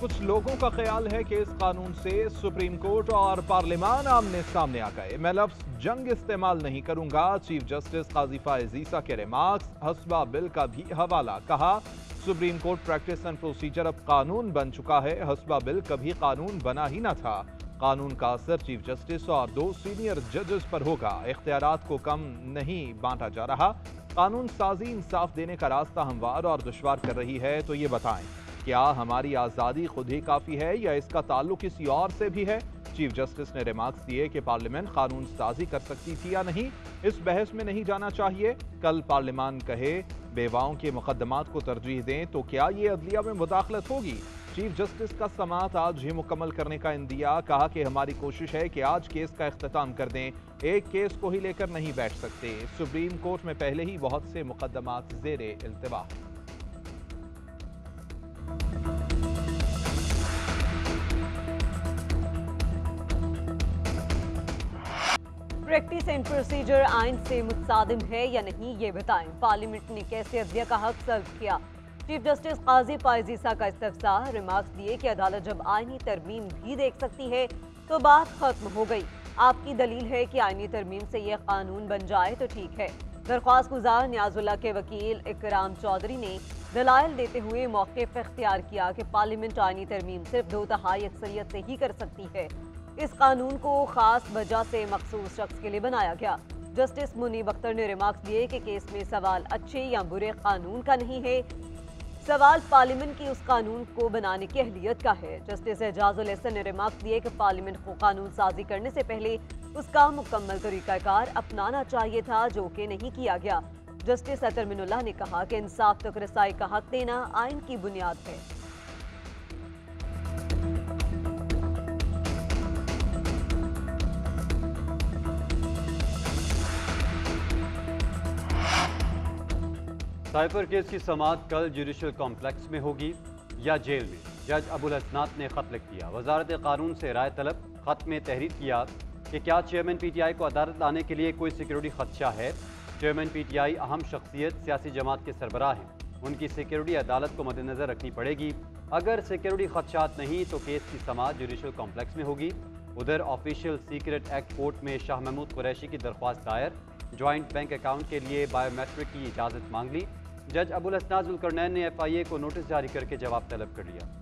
कुछ लोगों का ख्याल है कि इस कानून से सुप्रीम कोर्ट और पार्लियामान आमने सामने आ गए। मैं लफ्ज जंग इस्तेमाल नहीं करूंगा। चीफ जस्टिस काजी फायज ईसा के रिमार्क्स, हस्बा बिल का भी हवाला। कहा, supreme court practice and procedure अब कानून बन चुका है। हस्बा बिल कभी कानून बना ही ना था। कानून का असर चीफ जस्टिस और 2 सीनियर जजेस पर होगा। इख्तियारात को कम नहीं बांटा जा रहा। कानून साजी इंसाफ देने का रास्ता हमवार और दुश्वार कर रही है। तो ये बताएं, क्या हमारी आज़ादी खुद ही काफ़ी है या इसका ताल्लुक किसी और से भी है? चीफ जस्टिस ने रिमार्क्स दिए कि पार्लियामेंट कानून साजी कर सकती थी या नहीं, इस बहस में नहीं जाना चाहिए। कल पार्लियामान कहे बेवाओं के मुकदमात को तरजीह दें तो क्या ये अदलिया में मुदाखलत होगी? चीफ जस्टिस का समाअत आज ही मुकम्मल करने का इंदिया। कहा कि हमारी कोशिश है कि आज केस का इख्तिताम कर दें, एक केस को ही लेकर नहीं बैठ सकते। सुप्रीम कोर्ट में पहले ही बहुत से मुकदमात ज़ेरे इल्तिवा। प्रैक्टिस एंड प्रोसीजर आइन से मुतसादिम है या नहीं, ये बताएं। पार्लियामेंट ने कैसे अदलिया का हक सर्व किया? चीफ जस्टिस काजी फायज ईसा का इस्तफसार। रिमार्क्स दिए कि अदालत जब आईनी तरमीम भी देख सकती है तो बात खत्म हो गई। आपकी दलील है कि आईनी तरमीम से यह कानून बन जाए तो ठीक है। दरख्वास्त गुजार नियाजुल्लाह के वकील इकराम चौधरी ने दलाइल देते हुए मौक़िफ़ इख्तियार किया कि पार्लियामेंट आईनी तरमीम सिर्फ 2/3 अक्सरियत से ही कर सकती है। इस कानून को खास वजह से मखसूस शख्स के लिए बनाया गया। जस्टिस मुनीब अख्तर ने रिमार्क्स दिए कि केस में सवाल अच्छे या बुरे कानून का नहीं है, सवाल पार्लियामेंट की उस कानून को बनाने की अहलियत का है। जस्टिस एजाजुल एहसन ने रिमार्क्स दिए कि पार्लियामेंट को कानून साजी करने से पहले उसका मुकम्मल तरीकाकार अपनाना चाहिए था, जो कि नहीं किया गया। जस्टिस अतर मिनुल्लाह ने कहा कि इंसाफ तक रसाई का हक देना आइन की बुनियाद है। साइफर केस की समाअत कल जुडिशल कॉम्प्लेक्स में होगी या जेल में? जज अबुल हसनात ने खत लिख दिया। वजारत कानून से राय तलब। खत में तहरीर किया कि क्या चेयरमैन पीटीआई को अदालत लाने के लिए कोई सिक्योरिटी खदशा है? चेयरमैन पीटीआई अहम शख्सियत, सियासी जमात के सरबराह हैं, उनकी सिक्योरिटी अदालत को मद्देनजर रखनी पड़ेगी। अगर सिक्योरिटी खदशात नहीं तो केस की समाअत जुडिशल कॉम्प्लेक्स में होगी। उधर ऑफिशियल सीक्रेट एक्ट कोर्ट में शाह महमूद कुरैशी की दरख्वास्त दायर। ज्वाइंट बैंक अकाउंट के लिए बायोमेट्रिक की इजाज़त मांग ली। जज अबुल हसनात जुल्करनैन ने FIA को नोटिस जारी करके जवाब तलब कर लिया।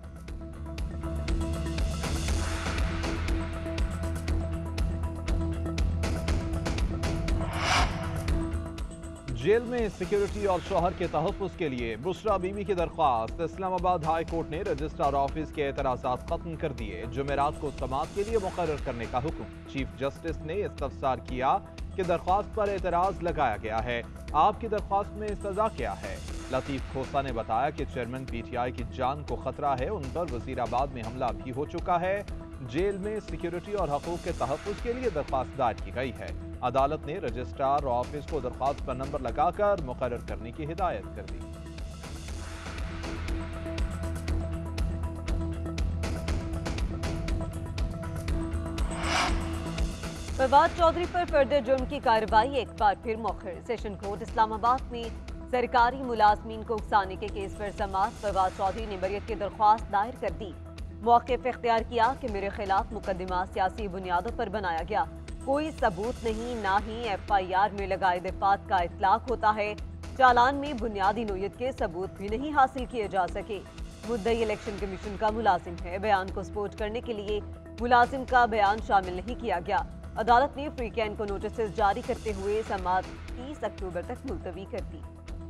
जेल में सिक्योरिटी और शौहर के तहफ़्फ़ुज़ के लिए बुशरा बीबी की दरख्वास्त। इस्लामाबाद हाई कोर्ट ने रजिस्ट्रार ऑफिस के एतराज़ात खत्म कर दिए। जुमेरात को समाअत के लिए मुकर्रर करने का हुक्म। चीफ जस्टिस ने इस्तफसार किया कि दरख्वास्त पर एतराज़ लगाया गया है, आपकी दरख्वास्त में सजा क्या है? लतीफ़ खोसा ने बताया कि चेयरमैन PTI की जान को खतरा है, उन पर वज़ीराबाद में हमला भी हो चुका है। जेल में सिक्योरिटी और हकूक़ के तहफ़्फ़ुज़ के लिए दरख्वास्त दायर की गई है। अदालत ने रजिस्ट्रार ऑफिस को दरख्वास्त पर नंबर लगाकर मुकर्रर करने की हिदायत कर दी। फवाद चौधरी पर फर्दर जुर्म की कार्रवाई एक बार फिर मौखर। सेशन कोर्ट इस्लामाबाद में सरकारी मुलाजमीन को उकसाने के केस पर समाअत। फवाद चौधरी ने बरियत की दरख्वास्त दायर कर दी। मौक़िफ़ इख्तियार किया कि मेरे खिलाफ मुकदमा सियासी बुनियादों पर बनाया गया, कोई सबूत नहीं, ना ही FIR में लगाए दफात का इतलाक होता है। चालान में बुनियादी नोयत के सबूत भी नहीं हासिल किए जा सके। मुद्दई इलेक्शन कमीशन का मुलाजिम है, बयान को सपोर्ट करने के लिए मुलाजिम का बयान शामिल नहीं किया गया। अदालत ने फ्री कैन को नोटिस जारी करते हुए समाअत 30 अक्टूबर तक मुलतवी कर दी।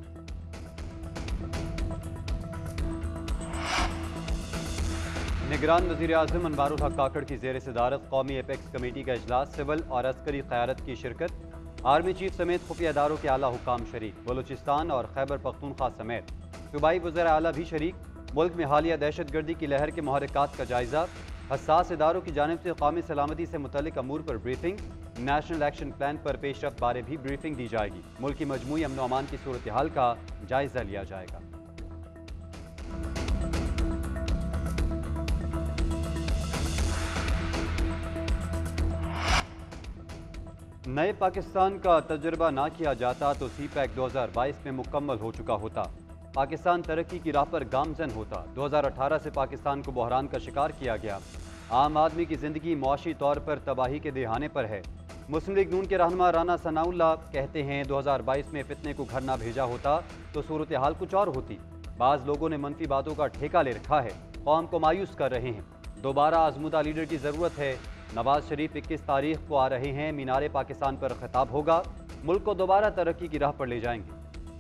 निगरान वज़ीर आज़म अनवारुल हक काकड़ की ज़ेर सदारत कौमी एपेक्स कमेटी का इजलास। सिविल और अस्करी क़यादत की शिरकत। आर्मी चीफ समेत खुफिया इदारों के आला हुकाम शरीक। बलूचिस्तान और खैबर पख्तूनख्वा समेत सूबाई वज़ीर आला भी शरीक। मुल्क में हालिया दहशत गर्दी की लहर के महरक़ात का जायज़ा। हसास इदारों की जानिब से कौमी सलामती से मुतल्लिक़ अमूर पर ब्रीफिंग। नेशनल एक्शन प्लान पर पेशरफ्त बारे भी ब्रीफिंग दी जाएगी। मुल्क की मजमूई अमन अमान की सूरत हाल का जायज़ा लिया जाएगा। नए पाकिस्तान का तजुर्बा ना किया जाता तो CPAC 2022 में मुकम्मल हो चुका होता। पाकिस्तान तरक्की की राह पर गामजन होता। 2018 से पाकिस्तान को बहरान का शिकार किया गया। आम आदमी की जिंदगी मुआशी तौर पर तबाही के दिहाने पर है। मुस्लिम लीग नून के रहनुमा राना सनाउल्लाह कहते हैं 2022 में फितने को घर ना भेजा होता तो सूरत हाल कुछ और होती। बाज लोगों ने मनफी बातों का ठेका ले रखा है, कौम को मायूस कर रहे हैं। दोबारा आजमुदा लीडर की जरूरत है। नवाज शरीफ 21 तारीख को आ रहे हैं, मीनारे पाकिस्तान पर खिताब होगा, मुल्क को दोबारा तरक्की की राह पर ले जाएंगे।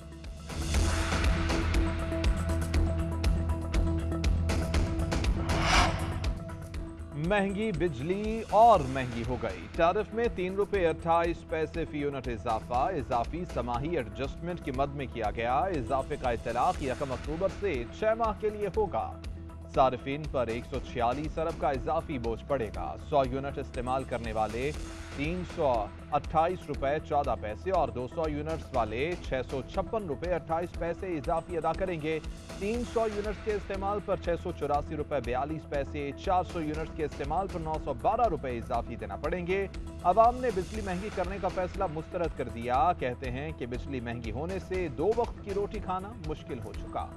महंगी बिजली और महंगी हो गई। टैरिफ में 3 रुपये 28 पैसे फी यूनिट इजाफा। इजाफी समाही एडजस्टमेंट की मद में किया गया। इजाफे का इतलाक 1 अक्टूबर से 6 माह के लिए होगा। सार्फिन पर 146 अरब का इजाफी बोझ पड़ेगा। 100 यूनिट इस्तेमाल करने वाले 328 रुपये 14 पैसे और 200 यूनिट्स वाले 656 रुपये 28 पैसे इजाफी अदा करेंगे। 300 यूनिट्स के इस्तेमाल पर 684 रुपये 42 पैसे, 400 यूनिट्स के इस्तेमाल पर 912 रुपये इजाफी देना पड़ेंगे। अवाम ने बिजली महंगी करने का फैसला मुस्तरद कर दिया। कहते हैं कि बिजली महंगी होने से 2 वक्त की रोटी खाना मुश्किल हो चुका।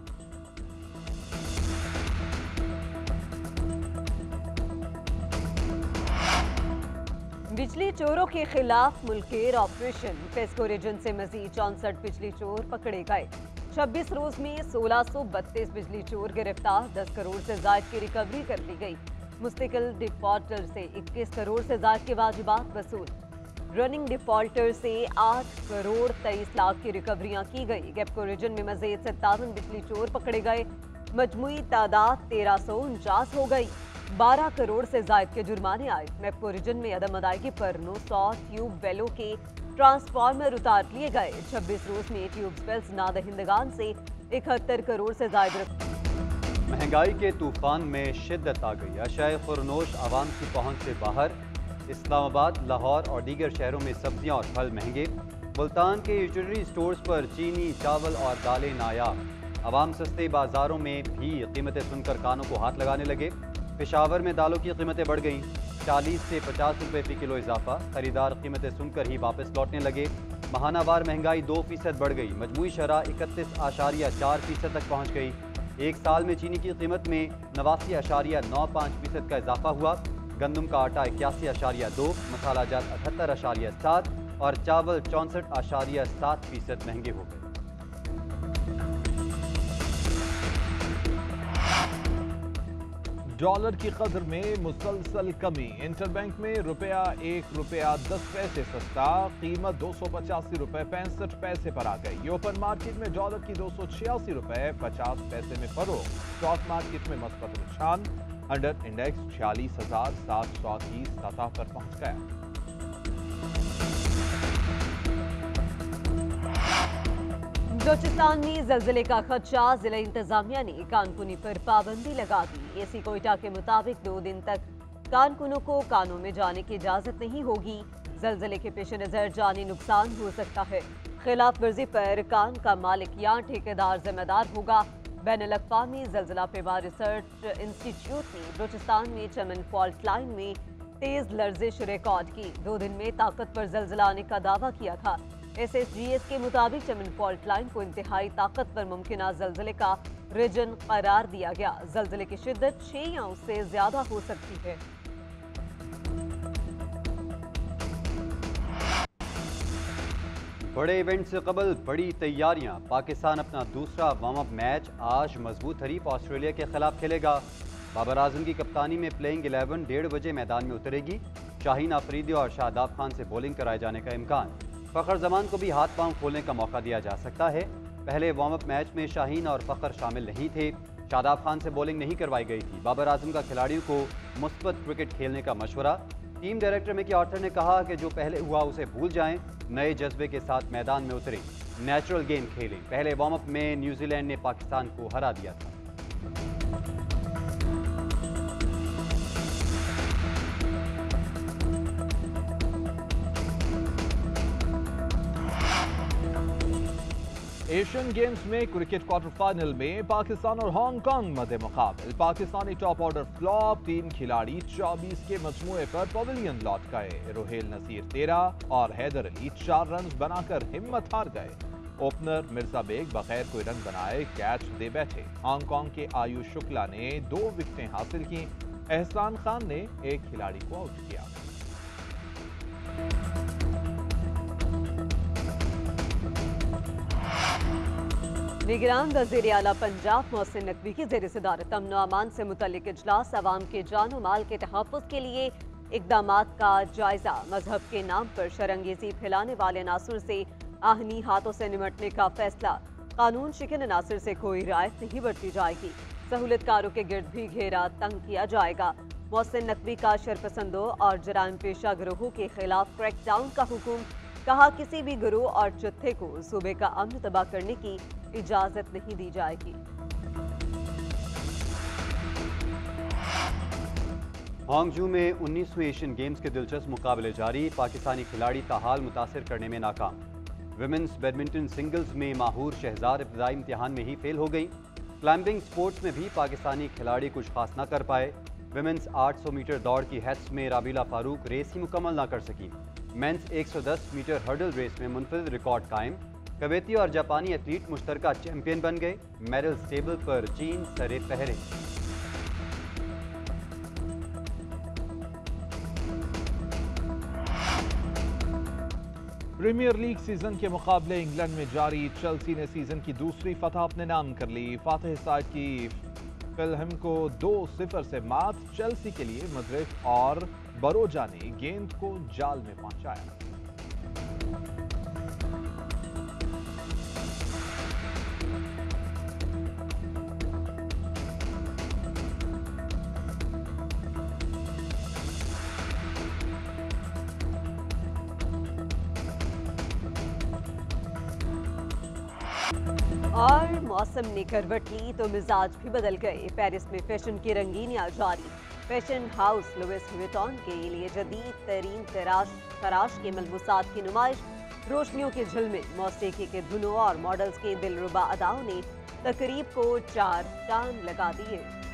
बिजली चोरों के खिलाफ मुल्केर ऑपरेशन। पेस्को रीजन से मजीद 64 बिजली चोर पकड़े गए। 26 रोज में 1632 बिजली चोर गिरफ्तार। 10 करोड़ से ज्यादा की रिकवरी कर ली गई। मुस्तकिल डिफॉल्टर से 21 करोड़ से ज्यादा के वाजिबात वसूल। रनिंग डिफॉल्टर से 8 करोड़ 23 लाख की रिकवरियां की गई। गेपको रीजन में मजीद 57 बिजली चोर पकड़े गए। मजमुई तादाद 1349 हो गई। 12 करोड़ से जायद के जुर्माने आए। मेपको रीजन में अदम अदायगी पर 900 ट्यूब वेलों के ट्रांसफार्मर उतार लिए गए। 26 रोज में ट्यूब वेल्स नादहिंदगान से 71 करोड़ से जायद। महंगाई के तूफान में शिद्दत आ गई। अशाए खुरनोश आवाम की पहुंच से बाहर। इस्लामाबाद, लाहौर और दीगर शहरों में सब्जियां और फल महंगे। मुल्तान के यूटिलिटी स्टोर्स पर चीनी, चावल और दालें नायाब। आवाम सस्ते बाजारों में भी कीमतें सुनकर कानों को हाथ लगाने लगे। पेशावर में दालों की कीमतें बढ़ गईं। 40 से 50 रुपये फी किलो इजाफा। खरीदार कीमतें सुनकर ही वापस लौटने लगे। माहानावार महंगाई 2% बढ़ गई। मजमूई शरह 31.4% तक पहुँच गई। एक साल में चीनी की कीमत में 89.95% का इजाफा हुआ। गंदम का आटा 81.2, मसाला जात 78.7 और चावल 64.7% महंगे हो गए। डॉलर की कदर में मुसलसल कमी। इंटरबैंक में रुपया 1 रुपया 10 पैसे सस्ता। कीमत 285 रुपये 65 पैसे पर आ गई। ओपन मार्केट में डॉलर की 286 रुपये 50 पैसे में फरोख्त। स्टॉक मार्केट में मस्बत रुझान। अंडर इंडेक्स 46,700 की सतह पर पहुंच गया। बलूचिस्तान में जल्जले का खदशा। जिला इंतजामिया ने कानकुनी पर पाबंदी लगा दी। एसी कोयटा के मुताबिक 2 दिन तक कारकुनों को कानों में जाने की इजाजत नहीं होगी। जल्जले के पेश नजर जानी नुकसान हो सकता है। खिलाफ वर्जी पर कान का मालिक या ठेकेदार जिम्मेदार होगा। बैनुल-अक़वामी जल्जला पेमा रिसर्च इंस्टीट्यूट ने बलूचिस्तान में चमन फॉल्ट लाइन में तेज लर्जिश रिकॉर्ड की। 2 दिन में ताकतवर जल्जला आने का दावा किया था। SSGS के मुताबिक चमन फॉल्ट लाइन को इंतहाई ताकतवर मुमकिना जल्जले का रीजन करार दिया गया। जल्जले की शिद्दत 6 या उससे ज्यादा हो सकती है। बड़े इवेंट से कबल बड़ी तैयारियां। पाकिस्तान अपना दूसरा वार्म अप मैच आज मजबूत हरीफ ऑस्ट्रेलिया के खिलाफ खेलेगा। बाबर आजम की कप्तानी में प्लेइंग 11 1:30 बजे मैदान में उतरेगी। शाहीन अफरीदी और शादाब खान से बॉलिंग कराए जाने का इम्कान। फ़खर जमान को भी हाथ पांव खोलने का मौका दिया जा सकता है। पहले वार्म अप मैच में शाहीन और फ़खर शामिल नहीं थे। शादाब खान से बॉलिंग नहीं करवाई गई थी। बाबर आजम का खिलाड़ियों को मुस्बत क्रिकेट खेलने का मशवरा। टीम डायरेक्टर मिकी आर्थर ने कहा कि जो पहले हुआ उसे भूल जाएं, नए जज्बे के साथ मैदान में उतरें, नेचुरल गेम खेलें। पहले वार्म अप में न्यूजीलैंड ने पाकिस्तान को हरा दिया था। एशियन गेम्स में क्रिकेट क्वार्टर फाइनल में पाकिस्तान और हांगकांग मध्य मुकाबले। Pakistani top order flop. 3 खिलाड़ी 24 के मजमूए पर पवेलियन लौट गए। रोहेल नसीर 13 और हैदर अली 4 रन बनाकर हिम्मत हार गए। ओपनर मिर्जा बेग बगैर कोई रन बनाए कैच दे बैठे। हांगकांग के आयुष शुक्ला ने 2 विकेटें हासिल की। एहसान खान ने एक खिलाड़ी को आउट किया। निगरान वज़ीर आला पंजाब मोहसिन नकवी की ज़ेर सदारत अमन अमान से मुतल्लिक इजलास अवाम के जान माल के तहफ़्फ़ुज़ के लिए इक़दामात का जायजा। मजहब के नाम पर शरंगेज़ी फैलाने वाले नासुर से आहनी हाथों से निमटने का फैसला। कानून शिकन नासुर से कोई रियायत नहीं बरती जाएगी। सहूलतकारों के गिर्द भी घेरा तंग किया जाएगा। मोहसिन नकवी का शरपसंदों और जराइम पेशा गिरोहों के खिलाफ क्रैकडाउन का हुक्म। कहा किसी भी गिरोह और जत्थे को सूबे का अमन तबाह करने की इजाजत नहीं दी जाएगी। हांगजू में 19वें एशियन गेम्स के दिलचस्प मुकाबले जारी। पाकिस्तानी खिलाड़ी ताहाल मुतासिर करने में नाकाम। विमेंस बैडमिंटन सिंगल्स में माहूर शहजाद इब्तदाई इम्तिहान में ही फेल हो गई। क्लाइंबिंग स्पोर्ट्स में भी पाकिस्तानी खिलाड़ी कुछ खास न कर पाए। विमेंस 800 मीटर दौड़ की हैट्स में राबिला फारूक रेस ही मुकम्मल न कर सकी। मेंस 110 मीटर हर्डल रेस में मुनफरिद रिकॉर्ड कायम। कवेती और जापानी एथलीट मुश्तरका चैंपियन बन गए। मेडल्स टेबल पर चीन सरे पहरे। प्रीमियर लीग सीजन के मुकाबले इंग्लैंड में जारी। चेल्सी ने सीजन की दूसरी फतह अपने नाम कर ली। फातह साइड की फिलहम को 2-0 से मात। चेल्सी के लिए मजरिफ और बरोजा ने गेंद को जाल में पहुंचाया। और मौसम ने करवट ली तो मिजाज भी बदल गए। पेरिस में फैशन की रंगीनियां जारी। फैशन हाउस लुइस व्हिटन के लिए जदीद तरीन तराश के मलबूसात की नुमाइश। रोशनियों के झिलमिल, मौसीकी के धुनों और मॉडल्स के दिलरुबा अदाओं ने तकरीब को 4 चांद लगा दिए।